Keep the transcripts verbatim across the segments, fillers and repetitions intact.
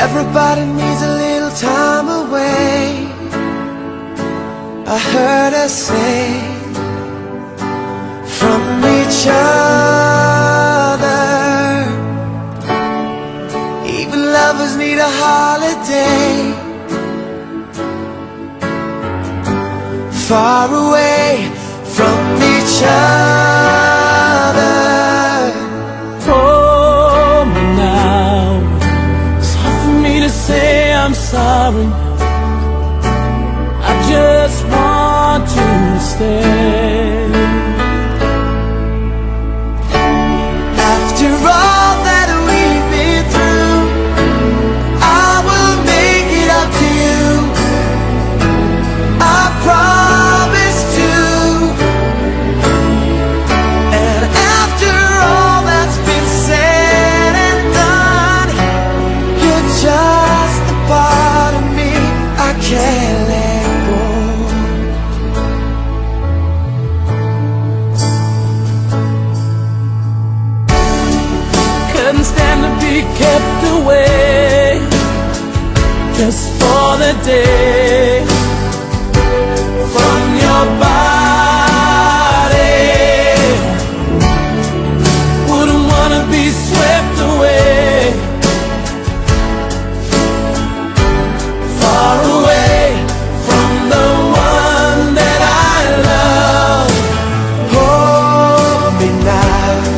Everybody needs a little time away, I heard her say, from each other. Even lovers need a holiday, far away from each other. Hold me now, it's hard for me to say I'm sorry. I just want you to stay. After all that we've been through, I will make it up to you, I promise to. And after all that's been said and done, you're just a part of me I can't let go. Couldn't stand to be kept away just for the day from your body. Wouldn't wanna be swept away, far away from the one that I love. Hold me now.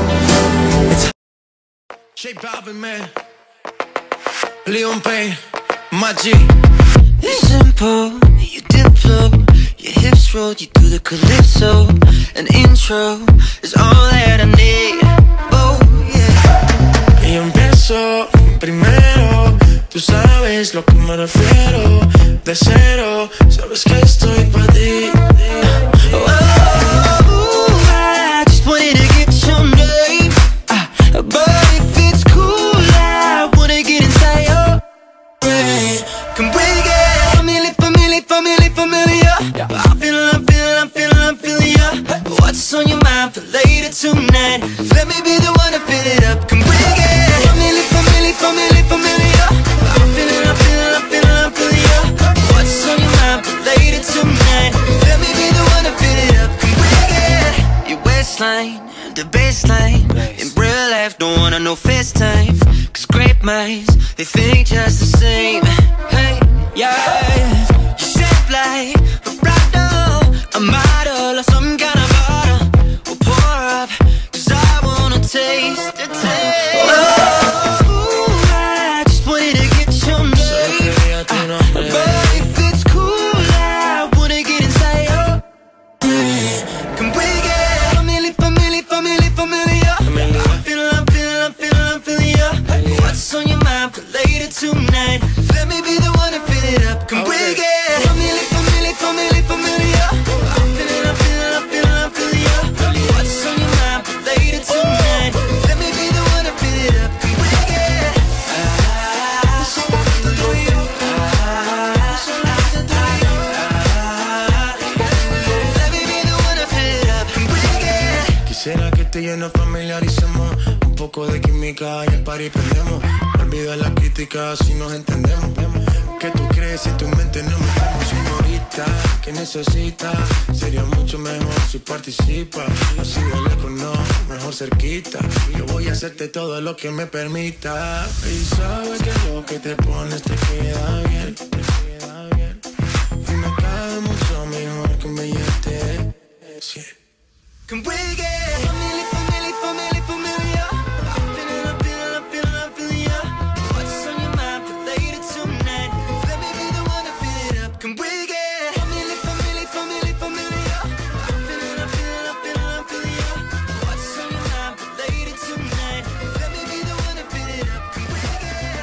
Shape Bobbin, man. Leon Payne, my G. It's simple, you dip flow, your hips roll, you do the calypso. An intro is all that I need. Oh yeah. Y empiezo primero, tú sabes lo que me refiero. De cero, sabes que estoy pa' ti. Oh, I just wanted to get your name, uh, but if it's cool, I wanna get inside your brain. Can we get familiar, familiar, familiar, familiar? I'm feeling, I'm feeling, I'm feeling, I'm feeling ya. What's on your mind for later tonight? Let me be the one to fill it up. Can we get familiar, familiar, familiar, familiar? I'm feeling, I'm feeling, I'm feeling, I'm feeling ya. What's on your mind for later tonight? Let me be the one to fill it up. Can we get your waistline, the baseline? In real life, don't wanna know FaceTime, cause great minds, they think just the same. Hey, yeah. You shape like a bottle, a model or some kind of bottle. We'll pour up, cause I wanna taste the taste. Oh, I just wanted to get your name, uh, but if it's cool, I wanna get inside your brain. Can we get familiar, familiar, familiar, familiar? I'm feeling, I'm feeling, I'm feeling, I'm feeling ya. What's on your mind for later tonight? Let me be the one to fill it up. Can we get familiar, familiar, familiar, familiar? I'm feeling, I'm feeling, I'm feeling, I'm feeling ya. What's on your mind for later tonight? Let me be the one to fill it up. Can we get something to you? Let me be the one to fill it up. Can we get Quisiera que tú y yo nos familiaricemos, un poco de química y el party prendemos. Olvida la crítica si nos entendemos. ¿Qué tú crees si tu mente no metemos? Señorita, ¿qué necesitas? Sería mucho mejor si participa. Así de lejos no, mejor cerquita. Yo voy a hacerte todo lo que me permita. Y sabes que lo que te pones te queda bien, te queda bien. Y me cae mucho mejor que un billete de cien. Can we get familiar, familiar, familiar, familiar? I'm feeling, I'm feeling, I'm feeling, I'm feeling ya. What's on your mind for later tonight? Let me be the one to fill it up. Can we get familiar, familiar, familiar, familiar? I'm feeling, I'm feeling, I'm feeling, I'm feeling ya. What's on your mind for later tonight? Let me be the one to fill it up. Can we get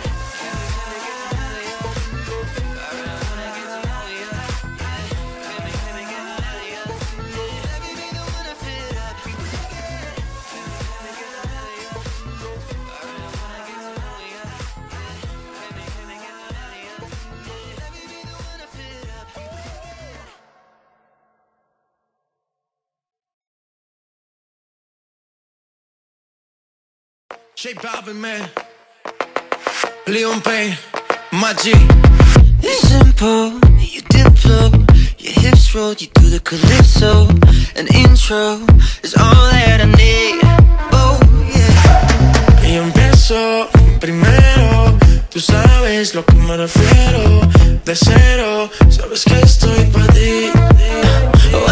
Shape Bobbin, man. Leon Payne, My G. It's simple, you diplo, your hips roll, you do the calypso. An intro is all that I need. Oh yeah. Y empiezo primero, tú sabes lo que me refiero. De cero, sabes que estoy pa' ti. Oh,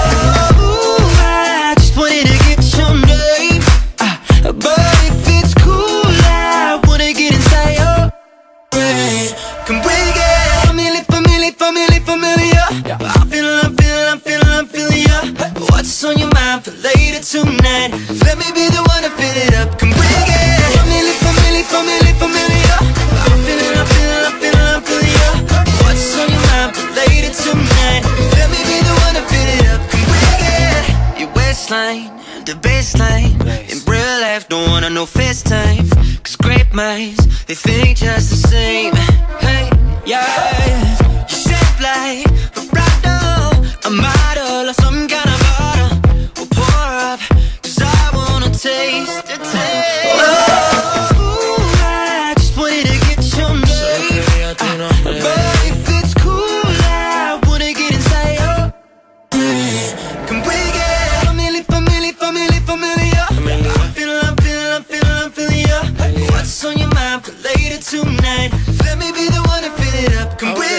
I just wanted to get your name, uh, but if it's cool, I wanna get inside your brain. Can we get familiar, familiar, familiar, familiar? I'm feeling, I'm feeling, I'm feeling, I'm feeling ya. What's on your mind for later tonight? Let me be the one to fill it up. Can we get familiar, familiar, familiar, familiar? I'm feeling, I'm feeling, I'm feeling, I'm feeling ya. What's on your mind for later tonight? Let me be the one to fill it up. Can we get your waistline, the baseline? In real life, don't wanna know FaceTime, cause great minds, they think just the same. Hey, yeah, you shape like a bottle, a model of some kind of bottle. We'll pour up, cause I wanna taste the taste. Oh, I just wanted to get your name, but if it's cool, I wanna get inside your brain. Can we get familiar, familiar, familiar, familiar? I'm feeling, I'm feeling, I'm feeling, I'm feeling ya. What's on your mind for later tonight? Let me be the one to fill it up. Can we